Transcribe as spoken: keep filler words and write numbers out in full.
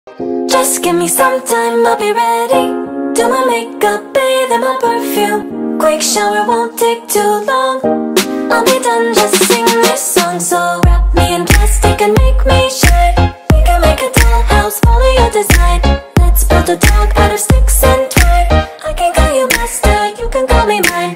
Just give me some time, I'll be ready. Do my makeup, bathe in my perfume. Quick shower won't take too long. I'll be done, just sing this song. So wrap me in plastic and make me shine. We can make a dollhouse, follow your design. Let's build a dog out of sticks and twine. I can call you master, you can call me mine.